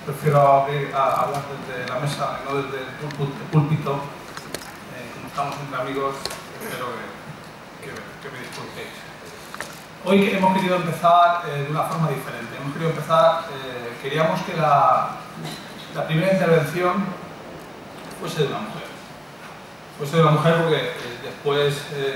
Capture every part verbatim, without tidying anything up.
prefiero abrir, a, hablar desde la mesa, no desde el púlpito. Eh, como estamos entre amigos, espero que, que, que me disculpéis. Hoy hemos querido empezar eh, de una forma diferente. Hemos querido empezar, eh, queríamos que la, la primera intervención fuese de una mujer. Fuese de una mujer porque eh, después eh,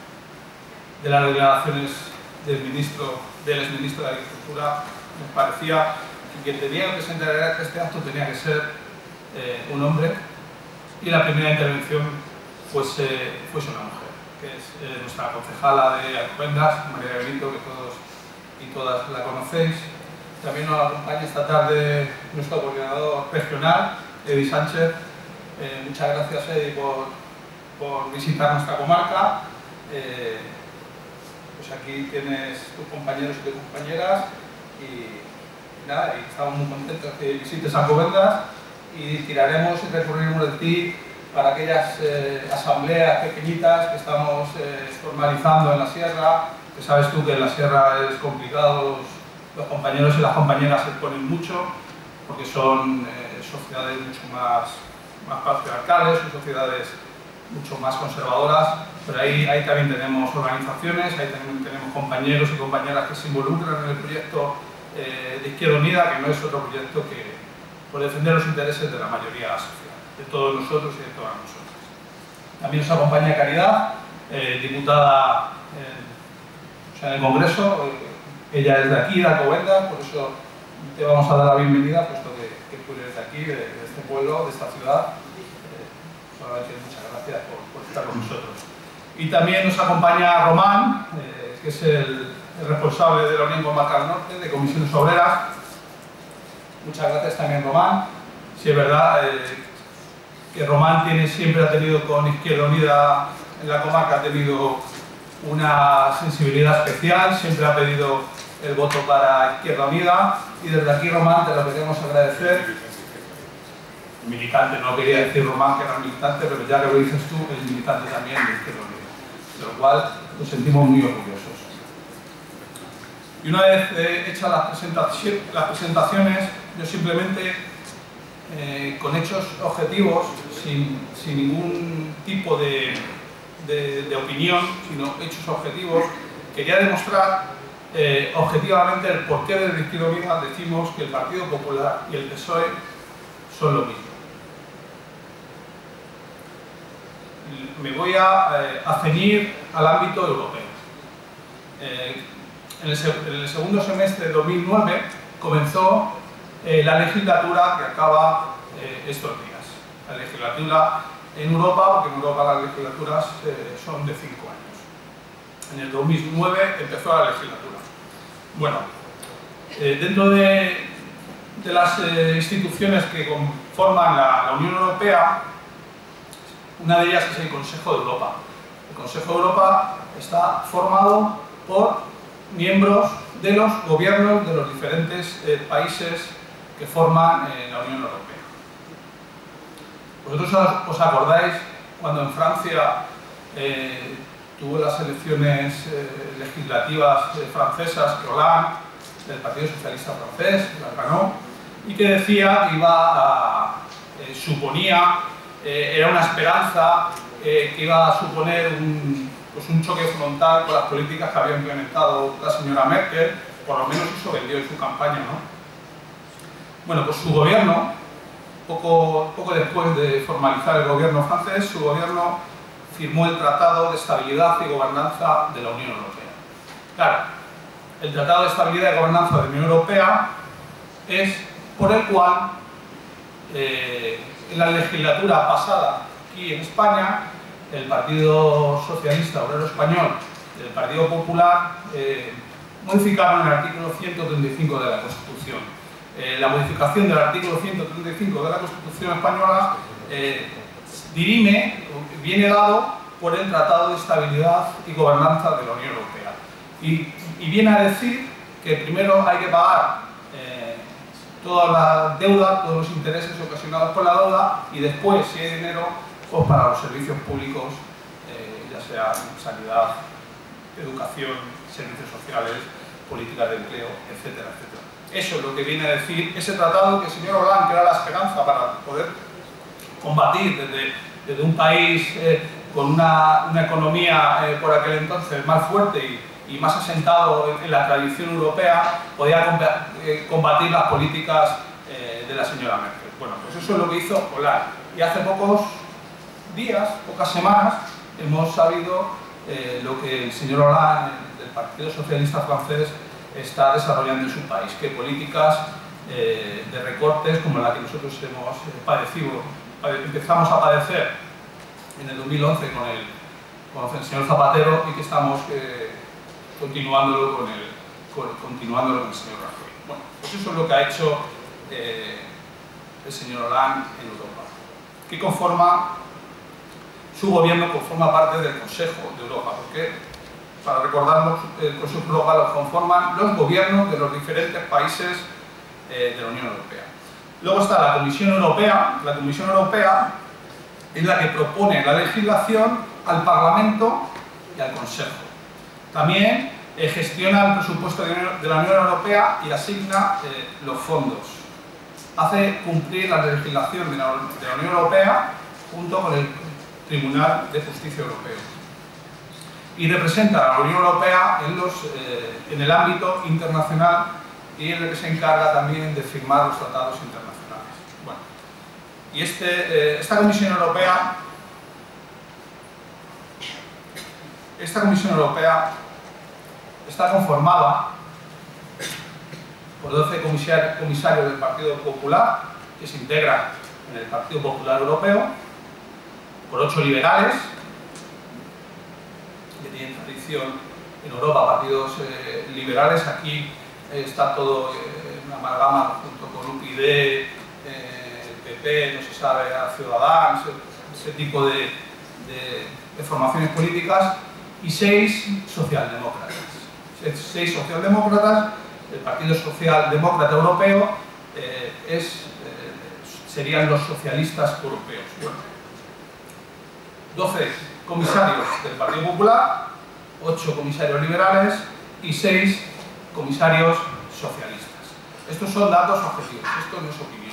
de las declaraciones del ministro, del exministro de Agricultura, me parecía que quien tenía que presentar este acto tenía que ser eh, un hombre, y la primera intervención fuese, fuese una mujer, que es eh, nuestra concejala de Alcobendas, María Benito, que todos y todas la conocéis. También nos acompaña esta tarde nuestro coordinador regional, Edi Sánchez. Eh, muchas gracias, Edi, por, por visitar nuestra comarca. Eh, pues aquí tienes tus compañeros y tus compañeras, y nada, y estamos muy contentos que visites Alcobendas, y tiraremos y recurriremos de ti para aquellas eh, asambleas pequeñitas que estamos eh, formalizando en la sierra, que sabes tú que en la sierra es complicado, los, los compañeros y las compañeras se ponen mucho, porque son eh, sociedades mucho más, más patriarcales, son sociedades mucho más conservadoras, pero ahí, ahí también tenemos organizaciones, ahí también tenemos compañeros y compañeras que se involucran en el proyecto eh, de Izquierda Unida, que no es otro proyecto que por defender los intereses de la mayoría social, de todos nosotros y de todas nosotras. También nos acompaña Caridad, eh, diputada en, o sea, en el Congreso. Ella es de aquí, de Alcobendas, por eso te vamos a dar la bienvenida, puesto que, que tú eres de aquí, de, de este pueblo, de esta ciudad. Eh, solamente muchas gracias por, por estar con nosotros. Y también nos acompaña Román, eh, que es el, el responsable de la Unión Comarcal Norte, de Comisiones Obreras. Muchas gracias también, Román. Sí, es verdad eh, que Román tiene, siempre ha tenido con Izquierda Unida en la comarca, ha tenido una sensibilidad especial, siempre ha pedido el voto para Izquierda Unida, y desde aquí, Román, te lo queremos agradecer. Militante, no quería decir Román que era militante, pero ya que lo dices tú, es militante también de Izquierda Unida, de lo cual nos sentimos muy orgullosos. Y una vez eh, hechas las, presentaci las presentaciones, yo simplemente, eh, con hechos objetivos, sin, sin ningún tipo de, de, de opinión, sino hechos objetivos, quería demostrar eh, objetivamente el porqué desde Izquierda Unida decimos que el Partido Popular y el P S O E son lo mismo. Me voy a, eh, a ceñir al ámbito europeo. Eh, en, el, en el segundo semestre de dos mil nueve comenzó eh, la legislatura que acaba eh, estos días. La legislatura en Europa, porque en Europa las legislaturas eh, son de cinco años. En el dos mil nueve empezó la legislatura. Bueno, eh, dentro de, de las eh, instituciones que conforman la, la Unión Europea, una de ellas es el Consejo de Europa. El Consejo de Europa está formado por miembros de los gobiernos de los diferentes eh, países que forman eh, la Unión Europea. Vosotros os acordáis cuando en Francia eh, tuvo las elecciones eh, legislativas eh, francesas, que Hollande, del Partido Socialista francés, las ganó, y que decía que iba a, eh, suponía, eh, era una esperanza eh, que iba a suponer un, pues un choque frontal con las políticas que había implementado la señora Merkel, por lo menos eso vendió en su campaña, ¿no? Bueno, pues su gobierno, poco, poco después de formalizar el gobierno francés, su gobierno firmó el Tratado de Estabilidad y Gobernanza de la Unión Europea. Claro, el Tratado de Estabilidad y Gobernanza de la Unión Europea es por el cual eh, en la legislatura pasada aquí en España, el Partido Socialista Obrero Español y el Partido Popular eh, modificaron el artículo ciento treinta y cinco de la Constitución. Eh, la modificación del artículo ciento treinta y cinco de la Constitución española eh, dirime, viene dado por el Tratado de Estabilidad y Gobernanza de la Unión Europea. Y, y viene a decir que primero hay que pagar eh, toda la deuda, todos los intereses ocasionados por la deuda, y después, si hay dinero, pues para los servicios públicos, eh, ya sea sanidad, educación, servicios sociales, políticas de empleo, etcétera, etcétera. Eso es lo que viene a decir ese tratado que el señor Hollande, que era la esperanza para poder combatir desde, desde un país eh, con una, una economía eh, por aquel entonces más fuerte y, y más asentado en, en la tradición europea, podía combatir las políticas eh, de la señora Merkel. Bueno, pues eso es lo que hizo Hollande. Y hace pocos días, pocas semanas, hemos sabido eh, lo que el señor Hollande, del Partido Socialista francés, está desarrollando en su país, que políticas eh, de recortes como la que nosotros hemos eh, padecido, empezamos a padecer en el dos mil once con el, con el señor Zapatero y que estamos eh, continuándolo con el, con, continuándolo con el señor Rajoy. Bueno, pues eso es lo que ha hecho eh, el señor Hollande en Europa, que conforma, su gobierno conforma parte del Consejo de Europa, porque, para recordarnos, el Consejo de Europa lo conforman los gobiernos de los diferentes países eh, de la Unión Europea. Luego está la Comisión Europea. La Comisión Europea es la que propone la legislación al Parlamento y al Consejo. También eh, gestiona el presupuesto de la Unión Europea y asigna eh, los fondos. Hace cumplir la legislación de la, de la Unión Europea junto con el Tribunal de Justicia Europeo. Y representa a la Unión Europea en, los, eh, en el ámbito internacional y en el que se encarga también de firmar los tratados internacionales. Bueno, y este, eh, esta Comisión Europea, esta Comisión Europea está conformada por doce comisarios, comisarios del Partido Popular, que se integran en el Partido Popular Europeo, por ocho liberales, que tienen tradición en Europa, partidos eh, liberales. Aquí eh, está todo eh, una amalgama junto con U P I D, eh, P P, no se sabe, a Ciudadanos, ese, ese tipo de, de, de formaciones políticas, y seis socialdemócratas. Seis socialdemócratas. El Partido Socialdemócrata Europeo eh, es, eh, serían los socialistas europeos. Bueno, doce comisarios del Partido Popular, ocho comisarios liberales y seis comisarios socialistas. Estos son datos objetivos, esto no es opinión.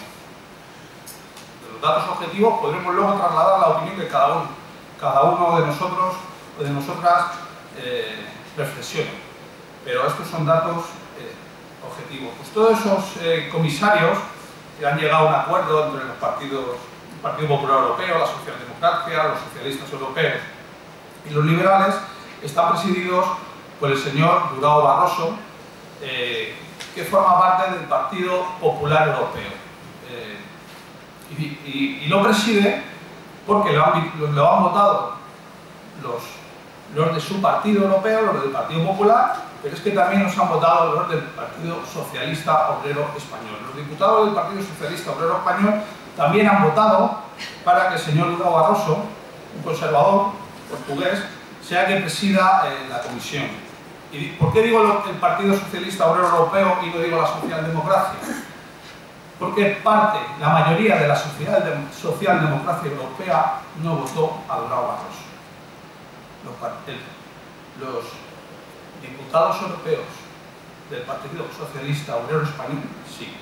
De los datos objetivos podremos luego trasladar la opinión que cada uno, cada uno de nosotros o de nosotras eh, reflexione. Pero estos son datos eh, objetivos. Pues todos esos eh, comisarios que han llegado a un acuerdo entre los partidos, el Partido Popular Europeo, la Socialdemocracia, los socialistas europeos y los liberales, están presididos por el señor Durão Barroso, eh, que forma parte del Partido Popular Europeo. Eh, y, y, y lo preside porque lo han, lo han votado los, los de su partido europeo, los del Partido Popular, pero es que también nos han votado los del Partido Socialista Obrero Español. Los diputados del Partido Socialista Obrero Español también han votado para que el señor Durão Barroso, un conservador portugués, sea quien presida eh, la comisión. ¿Y por qué digo lo, el Partido Socialista Obrero Europeo y no digo la socialdemocracia? Porque parte, la mayoría de la socialdemocracia europea no votó a Durão Barroso. Los, el, los diputados europeos del Partido Socialista Obrero Español sí.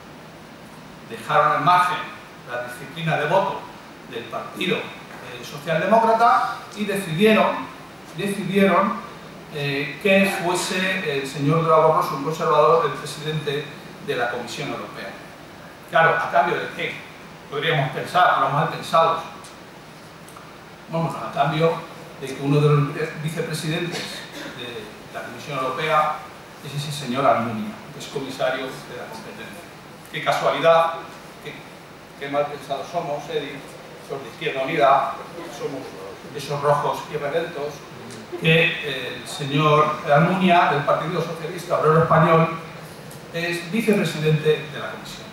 Dejaron al margen la disciplina de voto del Partido eh, Socialdemócrata y decidieron, decidieron eh, que fuese el señor Durão Barroso, un conservador, el presidente de la Comisión Europea. Claro, ¿a cambio de qué? Podríamos pensar, los mal pensados. Bueno, a cambio de que uno de los vicepresidentes de la Comisión Europea es ese señor Almunia, que es comisario de la competencia. Qué casualidad, qué, qué mal pensados somos, Edi, los de Izquierda Unida, somos esos rojos irredentos, que el señor Almunia, del Partido Socialista Obrero Español, es vicepresidente de la Comisión.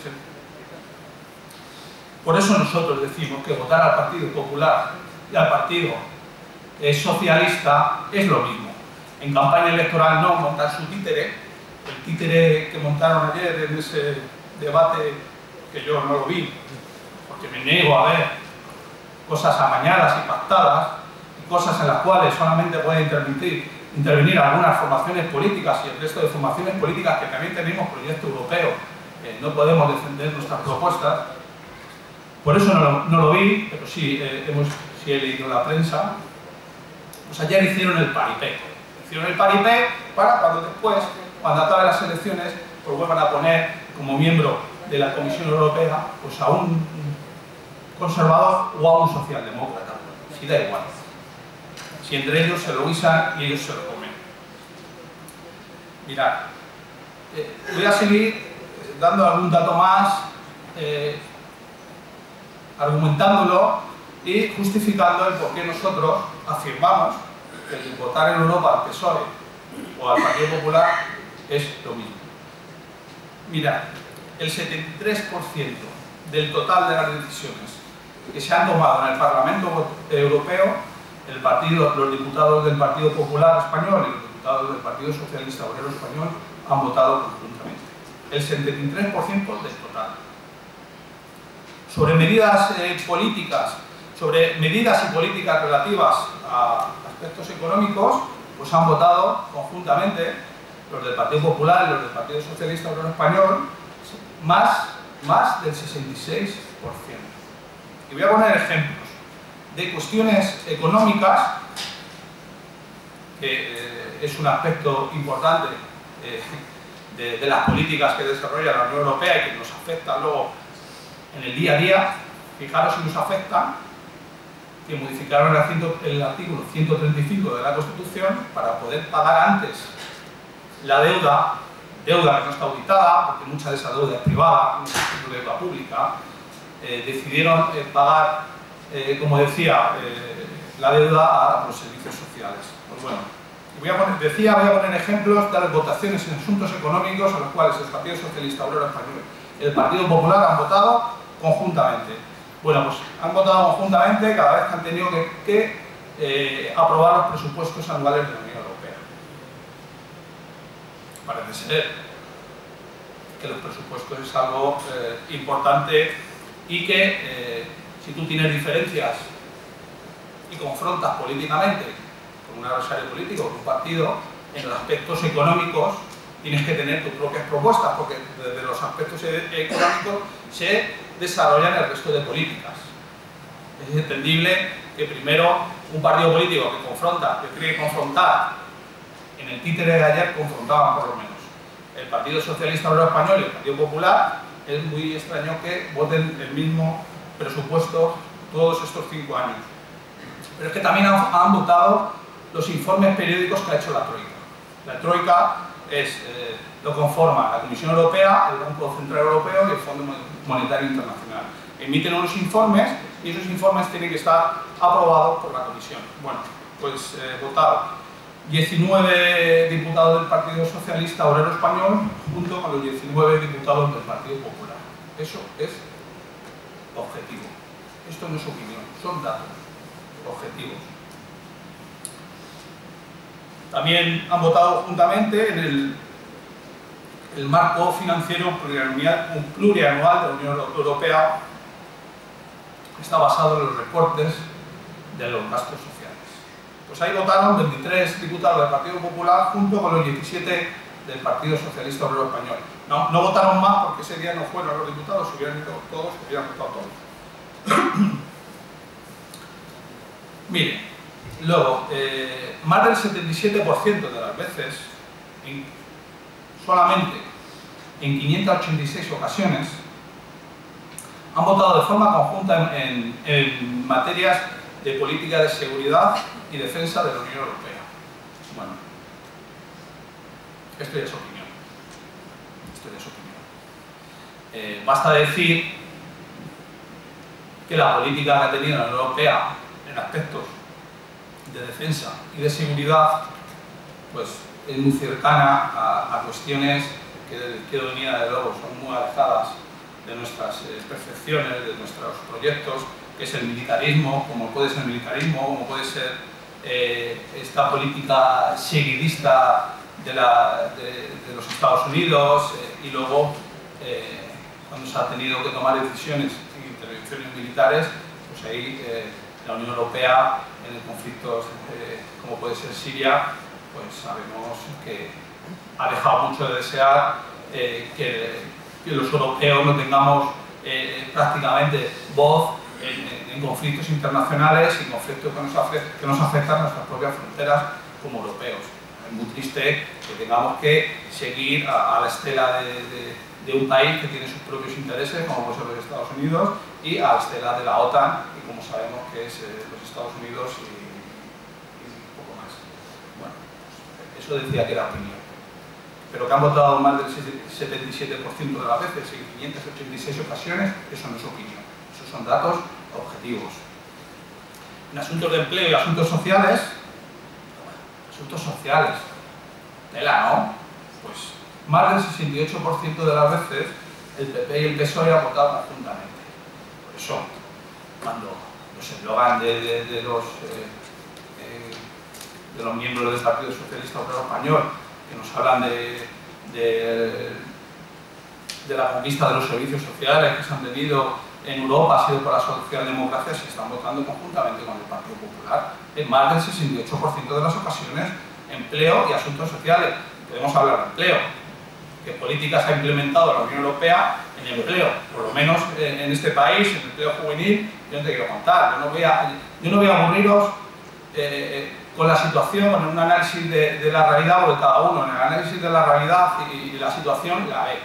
Por eso nosotros decimos que votar al Partido Popular y al Partido eh, Socialista es lo mismo. En campaña electoral no, montar su títere, el títere que montaron ayer en ese debate que yo no lo vi, porque me niego a ver cosas amañadas y pactadas, y cosas en las cuales solamente puede intervenir intervenir algunas formaciones políticas y el resto de formaciones políticas que también tenemos proyecto europeo, eh, no podemos defender nuestras propuestas. Por eso no lo, no lo vi, pero sí, eh, hemos, sí he leído la prensa. Pues ayer hicieron el paripé. Hicieron el paripé para cuando después, cuando acaben las elecciones, pues vuelvan a poner como miembro de la Comisión Europea pues a un conservador o a un socialdemócrata. Si da igual. Si entre ellos se lo guisan y ellos se lo comen. Mirad, eh, voy a seguir dando algún dato más, eh, argumentándolo y justificando el por qué nosotros afirmamos que el votar en Europa al P S O E o al Partido Popular es lo mismo. Mirad, el setenta y tres por ciento del total de las decisiones que se han tomado en el Parlamento Europeo, el partido, los diputados del Partido Popular Español y los diputados del Partido Socialista Obrero Español han votado conjuntamente. El setenta y tres por ciento del total. Sobre medidas eh, políticas, sobre medidas y políticas relativas a aspectos económicos, pues han votado conjuntamente los del Partido Popular y los del Partido Socialista Obrero Español, más, más del sesenta y seis por ciento. Y voy a poner ejemplos de cuestiones económicas, que eh, es un aspecto importante eh, de, de las políticas que desarrolla la Unión Europea y que nos afecta luego en el día a día. Fijaros si nos afecta que modificaron el artículo ciento treinta y cinco de la Constitución para poder pagar antes la deuda, deuda que no está auditada, porque mucha de esa deuda es privada, no es deuda pública. Eh, decidieron eh, pagar, eh, como decía, eh, la deuda a los servicios sociales. Pues bueno, voy a poner, decía, voy a poner ejemplos de las votaciones en asuntos económicos a los cuales el Partido Socialista Obrero Español y el Partido Popular han votado conjuntamente. Bueno, pues han votado conjuntamente cada vez que han tenido que, que eh, aprobar los presupuestos anuales de la Unión Europea. Parece ser que los presupuestos es algo eh, importante y que eh, si tú tienes diferencias y confrontas políticamente con un adversario político, con un partido, en los aspectos económicos tienes que tener tus propias propuestas, porque desde los aspectos económicos se desarrollan el resto de políticas. Es entendible que primero un partido político que confronta, que quiere confrontar, en el títere de ayer confrontaban por lo menos el Partido Socialista Obrero Español y el Partido Popular, es muy extraño que voten el mismo presupuesto todos estos cinco años. Pero es que también han, han votado los informes periódicos que ha hecho la Troika. La Troika es, eh, lo conforma la Comisión Europea, el Banco Central Europeo y el Fondo Monetario Internacional. Emiten unos informes y esos informes tienen que estar aprobados por la Comisión. Bueno, pues eh, votaron diecinueve diputados del Partido Socialista Obrero Español junto con los diecinueve diputados del Partido Popular. Eso es objetivo. Esto no es opinión, son datos objetivos. También han votado juntamente en el, el marco financiero plurianual, plurianual de la Unión Europea, que está basado en los recortes de los gastos sociales. Pues ahí votaron veintitrés diputados del Partido Popular junto con los diecisiete del Partido Socialista Obrero Español. No, no votaron más porque ese día no fueron los diputados, hubieran ido todos, hubieran votado todos. Miren, luego, eh, más del setenta y siete por ciento de las veces, en, solamente en quinientas ochenta y seis ocasiones, han votado de forma conjunta en, en, en materias de política de seguridad y defensa de la Unión Europea. Bueno, esto ya es opinión. Esto ya es opinión. Eh, basta decir que la política que ha tenido la Unión Europea en aspectos de defensa y de seguridad pues es muy cercana a, a cuestiones que de la izquierda unida de luego son muy alejadas de nuestras eh, percepciones, de nuestros proyectos, que es el militarismo, como puede ser el militarismo, como puede ser eh, esta política seguidista de, la, de, de los Estados Unidos eh, y luego eh, cuando se ha tenido que tomar decisiones y intervenciones militares, pues ahí eh, la Unión Europea en conflictos eh, como puede ser Siria, pues sabemos que ha dejado mucho de desear eh, que, que los europeos no tengamos eh, prácticamente voz en, en conflictos internacionales y conflictos que nos, afectan, que nos afectan a nuestras propias fronteras como europeos. Es muy triste que tengamos que seguir a, a la estela de, de, de un país que tiene sus propios intereses, como puede ser los Estados Unidos, y a la estela de la OTAN, y como sabemos que es eh, los Estados Unidos y, y un poco más. Bueno, pues eso decía que era opinión. Pero que han votado más del setenta y siete por ciento de las veces en quinientas ochenta y seis ocasiones, eso no es opinión. Esos son datos objetivos. En asuntos de empleo y asuntos sociales, asuntos sociales, tela, ¿no? Pues más del sesenta y ocho por ciento de las veces el P P y el P S O E han votado conjuntamente. Por eso, cuando los eslogan de, de, de, los, eh, eh, de los miembros del Partido Socialista Obrero Español, que nos hablan de, de, de la conquista de los servicios sociales que se han tenido en Europa, ha sido por la socialdemocracia, se están votando conjuntamente con el Partido Popular. En más del sesenta y ocho por ciento de las ocasiones, empleo y asuntos sociales. Podemos hablar de empleo. ¿Qué políticas ha implementado la Unión Europea en empleo? Por lo menos en este país, en el empleo juvenil, yo no te quiero contar. Yo no voy a, yo no voy a aburriros eh, con la situación, en un análisis de, de la realidad, porque cada uno en el análisis de la realidad y, y la situación la ve.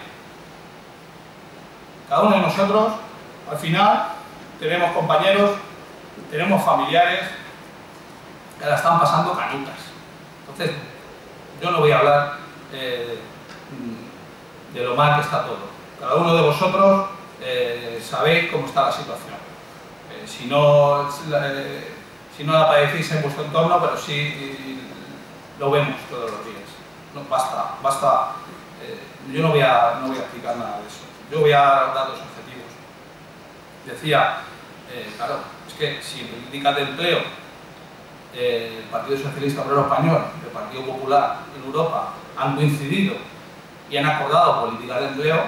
Cada uno de nosotros, al final, tenemos compañeros, tenemos familiares que la están pasando canutas. Entonces, yo no voy a hablar eh, de lo mal que está todo. Cada uno de vosotros eh, sabéis cómo está la situación. Eh, si no... Eh, Si no la padecéis en vuestro entorno, pero sí lo vemos todos los días. No, basta, basta. Eh, yo no voy, a, no voy a explicar nada de eso. Yo voy a dar datos objetivos. Decía, eh, claro, es que si en políticas de empleo eh, el Partido Socialista Obrero Español y el Partido Popular en Europa han coincidido y han acordado políticas de empleo,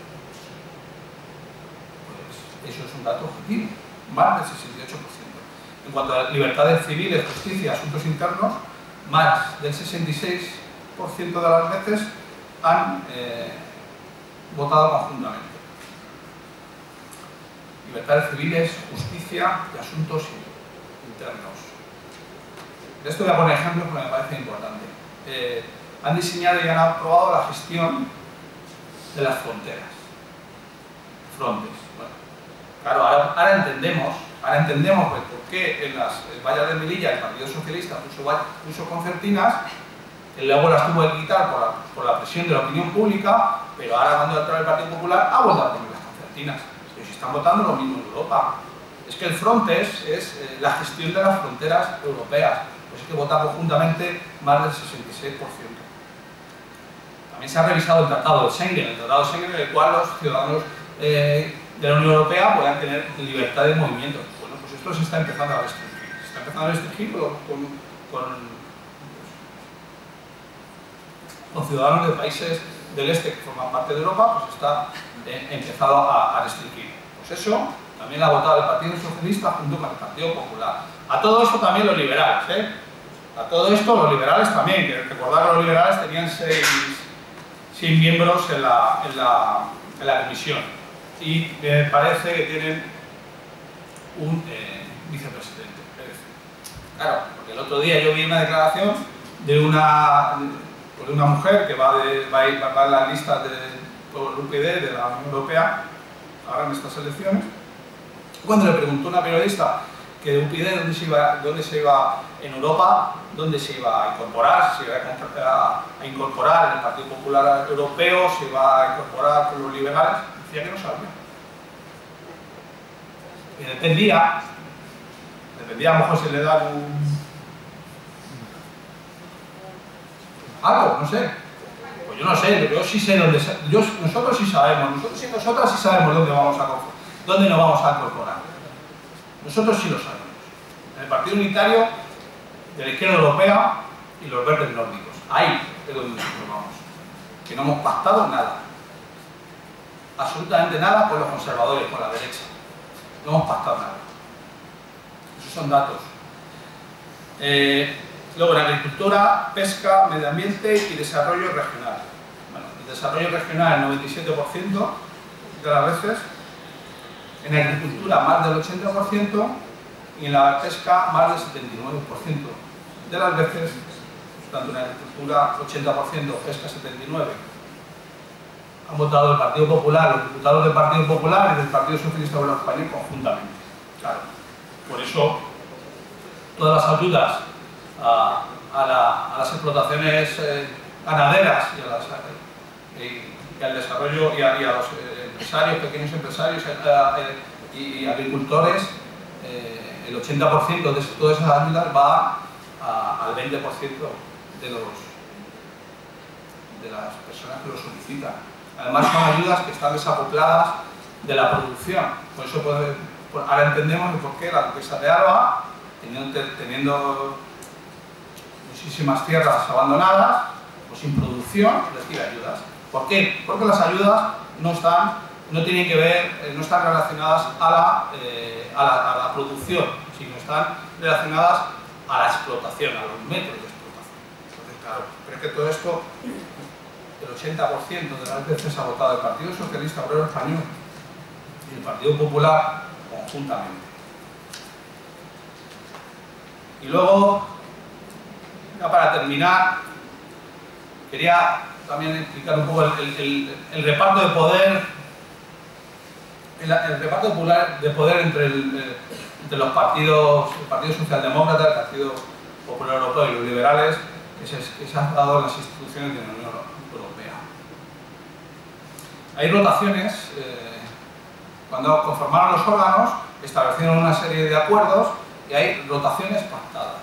pues eso es un dato objetivo, más del sesenta y ocho por ciento. En cuanto a libertades civiles, justicia y asuntos internos, más del sesenta y seis por ciento de las veces han eh, votado conjuntamente. Libertades civiles, justicia y asuntos internos. De esto voy a poner ejemplos porque me parece importante. Eh, han diseñado y han aprobado la gestión de las fronteras. Frontes. Bueno, claro, ahora, ahora entendemos Ahora entendemos pues, por qué en las vallas de Melilla el Partido Socialista puso, puso concertinas, que luego las tuvo que quitar por la, por la presión de la opinión pública, pero ahora cuando entra el Partido Popular ha vuelto a poner las concertinas. Pero si están votando lo mismo en Europa. Es que el Frontex es eh, la gestión de las fronteras europeas, pues es que vota conjuntamente más del sesenta y seis por ciento. También se ha revisado el Tratado de Schengen, el Tratado de Schengen en el cual los ciudadanos eh, de la Unión Europea puedan tener libertad de movimiento. Bueno, pues esto se está empezando a restringir. Se está empezando a restringir con, con, con ciudadanos de países del este que forman parte de Europa, pues está eh, empezado a, a restringir. Pues eso también lo ha votado el Partido Socialista junto con el Partido Popular. A todo esto también los liberales, ¿eh? A todo esto los liberales también, que recordar que los liberales tenían seis, seis miembros en la, en, la, en la comisión. Y me parece que tienen un eh, vicepresidente. Claro, porque el otro día yo vi una declaración de una, de una mujer que va, de, va, a ir, va en las listas de por U P D de la Unión Europea, ahora en estas elecciones. Cuando le preguntó a una periodista que de U P D dónde se iba, dónde se iba en Europa, dónde se iba a incorporar, se iba a, a incorporar en el Partido Popular Europeo, se iba a incorporar con los liberales, decía que no sabía. Y dependía, dependía a lo mejor si le dan un... algo, no sé. Pues yo no sé, yo sí sé dónde... Yo, nosotros sí sabemos, nosotros y nosotras sí sabemos dónde, vamos a, dónde nos vamos a incorporar. Nosotros sí lo sabemos. En el Partido Unitario de la Izquierda Europea y los verdes nórdicos. Ahí es donde nosotros vamos. Que no hemos pactado nada. Absolutamente nada con los conservadores, con la derecha. No hemos pactado nada. Esos son datos. Eh, Luego en agricultura, pesca, medio ambiente y desarrollo regional. Bueno, el desarrollo regional el noventa y siete por ciento de las veces, en agricultura más del ochenta por ciento y en la pesca más del setenta y nueve por ciento de las veces, tanto en agricultura ochenta por ciento, pesca setenta y nueve por ciento. Han votado el Partido Popular, los diputados del Partido Popular y del Partido Socialista Obrero Español conjuntamente. Claro, por eso todas las ayudas a, a, la, a las explotaciones eh, ganaderas y, a las, eh, y al desarrollo y a, y a los eh, empresarios, pequeños empresarios eh, y, y agricultores, eh, el ochenta por ciento de todas esas ayudas va a, al veinte por ciento de, los, de las personas que lo solicitan. Además son ayudas que están desacopladas de la producción. Por eso puede, por, ahora entendemos por qué la duquesa de Alba, teniendo, teniendo muchísimas tierras abandonadas, pues sin producción, recibe ayudas. ¿Por qué? Porque las ayudas no están, no tienen que ver, no están relacionadas a la, eh, a la, a la producción, sino están relacionadas a la explotación, a los métodos de explotación. Entonces, claro, pero es que todo esto, el ochenta por ciento de las veces ha votado el Partido Socialista Obrero Español y el Partido Popular conjuntamente. Y luego, ya para terminar, quería también explicar un poco el, el, el, el reparto de poder, el, el reparto popular de poder entre, el, entre los partidos, el Partido Socialdemócrata, el Partido Popular Europeo y los liberales, que se, que se han dado en las instituciones de la Unión Europea. Hay rotaciones, eh, cuando conformaron los órganos, establecieron una serie de acuerdos y hay rotaciones pactadas.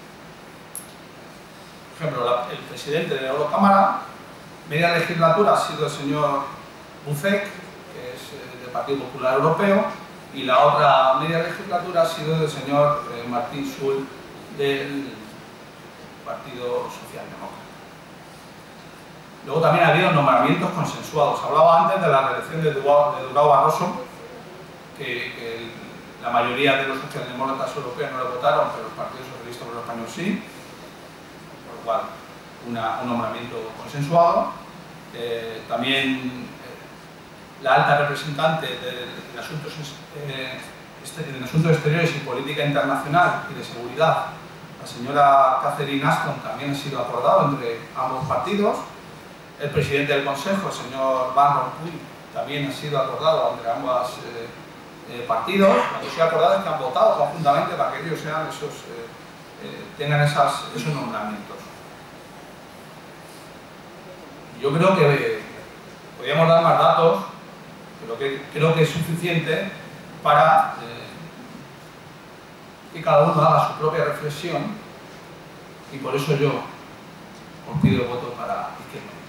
Por ejemplo, la, el presidente de la Eurocámara, media legislatura ha sido el señor Buzek, que es eh, del Partido Popular Europeo, y la otra media legislatura ha sido del señor eh, Martín Schulz del Partido Socialdemócrata. Luego también ha habido nombramientos consensuados. Hablaba antes de la reelección de Durão, de Durão Barroso, que, que el, la mayoría de los socialdemócratas europeos no le votaron, pero el Partido Socialista Obrero Español sí, por lo cual una, un nombramiento consensuado. Eh, también eh, la alta representante de, de, de, asuntos, eh, este, de Asuntos Exteriores y Política Internacional y de Seguridad, la señora Catherine Ashton, también ha sido acordado entre ambos partidos. El presidente del Consejo, el señor Van Rompuy, también ha sido acordado entre ambos eh, eh, partidos. Cuando se ha acordado es que han votado conjuntamente para que ellos sean esos, eh, eh, tengan esas, esos nombramientos. Yo creo que podríamos dar más datos, pero que creo que es suficiente para eh, que cada uno haga su propia reflexión, y por eso yo os pido el voto para Izquierda.